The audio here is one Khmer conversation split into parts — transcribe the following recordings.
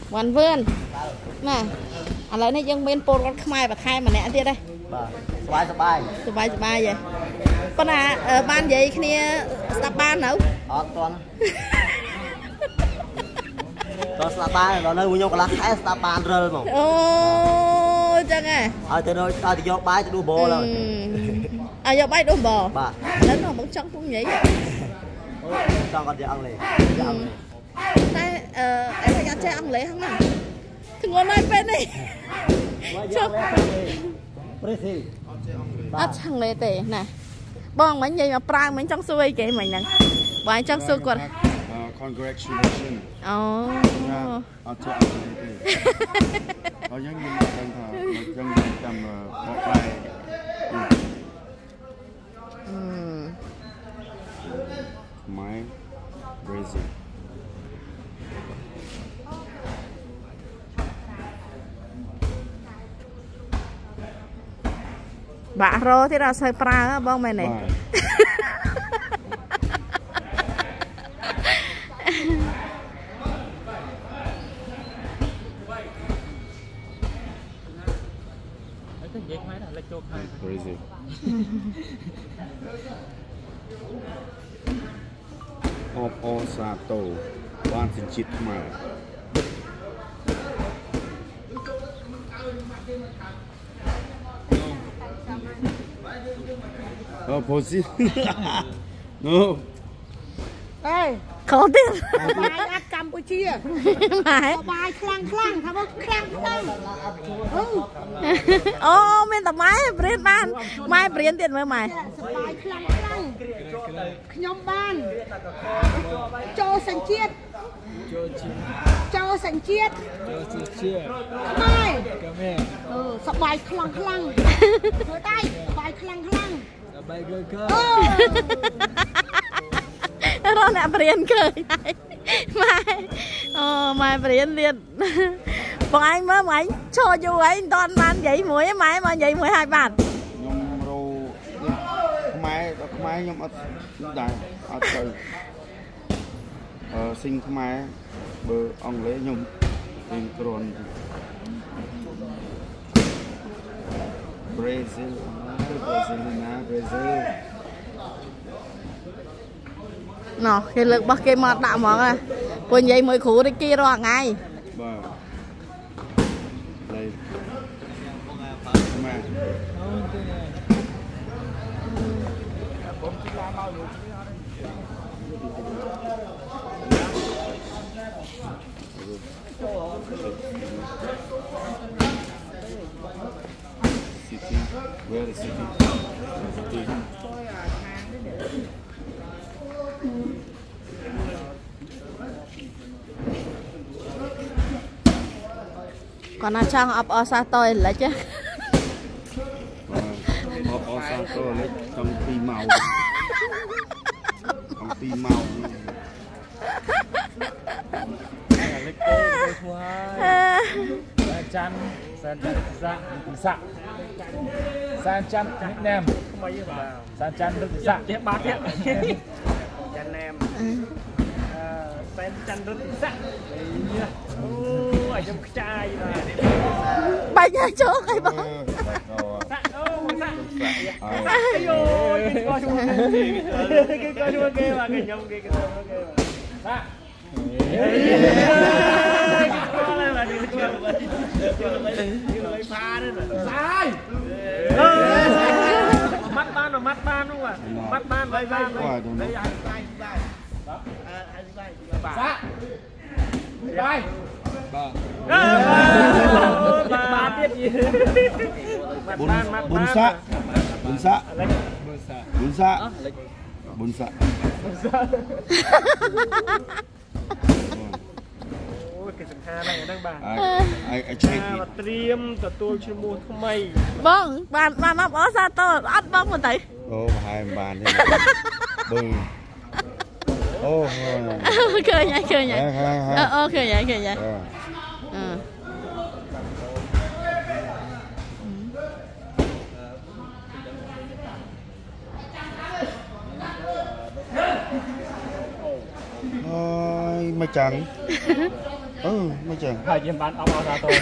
วันเพื่อนน่ะอะไรนี่ยังเป็นโปรรถขมายแบบใครมาแหน่ที่ได้สบายสบาย vậy con à ban vậy kia sắp ban nữa toàn sắp ban rồi nơi mua nhau cả lá khai sắp ban rồi mà ô chẳng à từ nơi ta thì vô bay từ đua bò rồi à vô bay đua bò lớn nó vẫn trong cũng vậy cho con đi ăn lì đây em phải cho ăn lì không nào thì ngon này bên này chẳng lệ tệ nè bong mấy gì mà prang mấy trong xuôi kệ mày nè bài trong xuôi quần congratulations my Brazil bà rô thế nào xoay prang á bong mày này Brazil Oppo Sato បានសញ្ជាតិខ្មែរOpposite no เอ้ยขอtiền បាយអាត់កម្ពុជាបាយខ្លាំងថាមកខ្លាំងអូមានតែម៉ែព្រៀនបានម៉ែព្រៀនទៀតមើលម៉ែសបាយខ្លាំងខ្ញុំបានចូលសញ្ជាតិខ្មែរសបាយខ្លាំងធ្វើដៃសបាយខ្លាំងបាយកើរកអ្នកព្រៀនឃើញហើយម៉ែអូម៉ែព្រៀនទៀតបងឯងមើលបងឯងឈរយូរហើយមិនតាន់បាននិយាយមួយម៉ែមកនិយាយមួយហើយបាទខ្ញុំរោខ្មែរខ្ញុំអត់ដែរអត់ទៅស៊ីងខ្មែរបើអង់គ្លេសខ្ញុំរៀនគ្រាន់ Brazil ណោះគេលើកបោះគេមកដាក់ហ្មងព្រោះនិយាយមួយគ្រូនេះគេរាល់ថ្ងៃបាទលេម៉ែผมกินน้ำเมาอยู่City where is city còn là trang ấp ở xa tôi lấy chứ ở xa tôi lấy trong tí màu lấy cô thua hai chăn san chăn Việt Nam san chăn rất dạ tiếp ba tiếp chăn nem san chăn rất dạ ở trong chai bay nhà chỗ cái bóng cái coi chung kia mà cái nhông kia dạ sai mắt ban đúng không ạ mắt ban đây đây ba tiết gì bún xạ cái sừng ha này đang bàเตรียมទទួលឈ្មោះថ្មីបងបានមកអសាតអត់បងមកទៅអូប្រហែលមិនបានទេបងអូឃើញហើយអូឃើញហើយไม่จังไม่เจ๋งใครยิมบ้านเอาซาโต้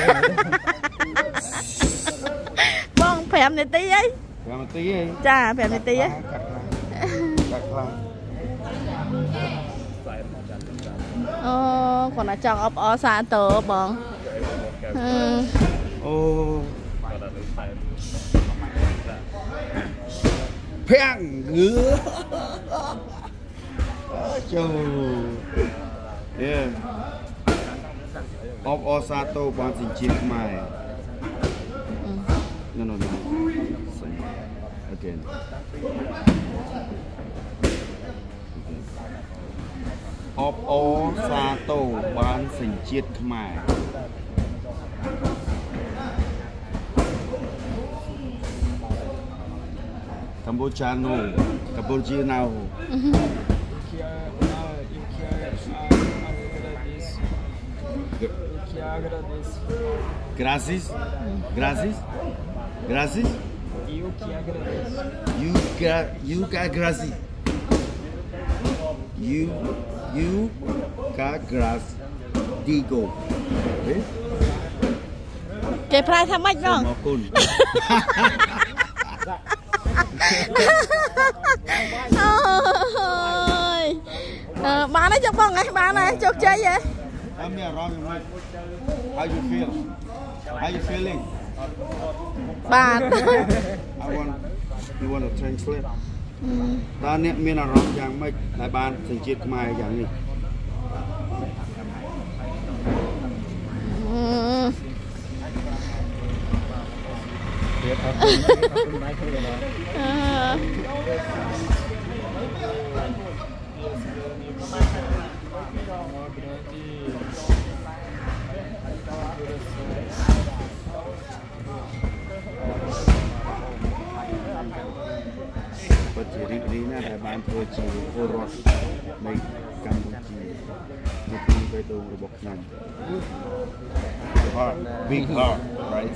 บ้องแผ่นในตีไอ้แผ่นตีไอ้จ้าแผ่นในตีไอ้กัดลาโอ้คนละจังอบซาโต้บ้องโอ้เพียงเงือจูเนี่ยอบซาโต้บางสิ่งจีนใหม่ no again อบซาโต้บางสิ่งจีนใหม่กัมพูชาโนกัมพูชีนาว Gracias. Gracias. Gracias. Eu que agradeço. You got gracias. You got gracias. Digo. គេប្រើថាម៉េចបងអរគុណអូយបានហើយចុះបងឯងបានហើយជោគជ័យហ៎ Tell me around your mic. How you feel? How you feeling? បាទ You want to translate? តើអ្នកមានអារម្មណ៍យ៉ាងម៉េចដែលបានសញ្ជាតិខ្មែរយ៉ាងនេះទៀតអរគុណម៉ៃគ្រូដល់ពិតជារីករាយណាស់ដែលបានធ្វើជាពលរដ្ឋនៃកម្ពុជានៅក្នុងបេះដូងរបស់ខ្ញុំ Big heart right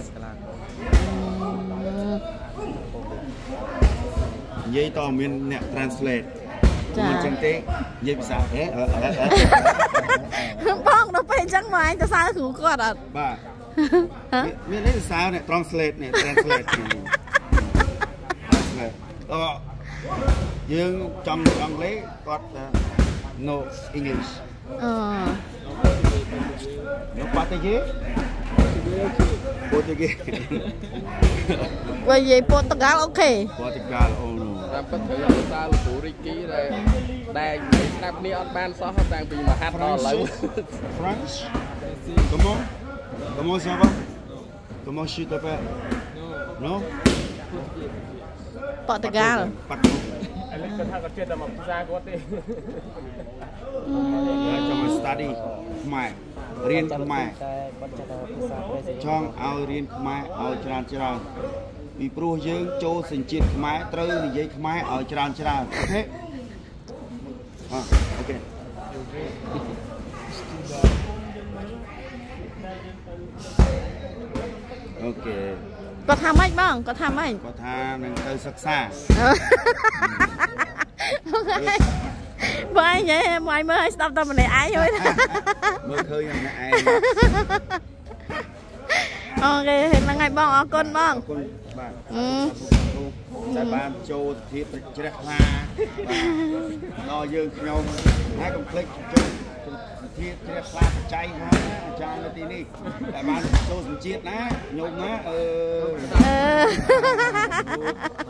និយាយតមានអ្នក translate មិនចឹងទេនិយាយភាសាបងដល់ពេលអញ្ចឹងមកឯងទៅសើគ្រូគាត់អត់បាទមាននេះភាសាអ្នក translate នេះ translate យើងចំអង់គ្លេសគាត់ no English នៅប៉ាតេយេប៉ូទុយហ្គេបើនិយាយប៉ូទុយហ្គាល់អូខេប៉ូទុយហ្គាល់អូនតាមពិតត្រូវភាសាលោកគ្រូរីកគីដែលស្ដាប់គ្នាអត់បានសោះតាំងពីមហាត់ដល់ឥឡូវ French Comment ça va Comment je t'appelle Non ប៉ូទុយហ្គាល់ឥឡូវគាត់ថាគាត់ជឿតែមកភាសាគាត់ទេចាំមក study ខ្មែររៀនខ្មែរចង់ឲ្យរៀនខ្មែរឲ្យច្រើនពីព្រោះយើងចូលសញ្ជាតិខ្មែរត្រូវនិយាយខ្មែរឲ្យច្រើនអូខេអូខេអូខេគាត់ថាម៉េចបងគាត់ថាម៉េចគាត់ថានឹងទៅសិក្សាបើនិយាយមកមើលឲ្យស្ដាប់តែម្នាក់ឯងហើយមើលឃើញម្នាក់ឯងអូខេហ្នឹងហើយបងអរគុណបងអរគុណបាទតែបានចូលធៀបជ្រះថ្លាដល់យើងខ្ញុំហើយកុំភ្លេចចូលធៀបជ្រះថ្លាបច្ច័យផងណាអាចារ្យនៅទីនេះតែបានចូលសញ្ជាតិណាញោមណា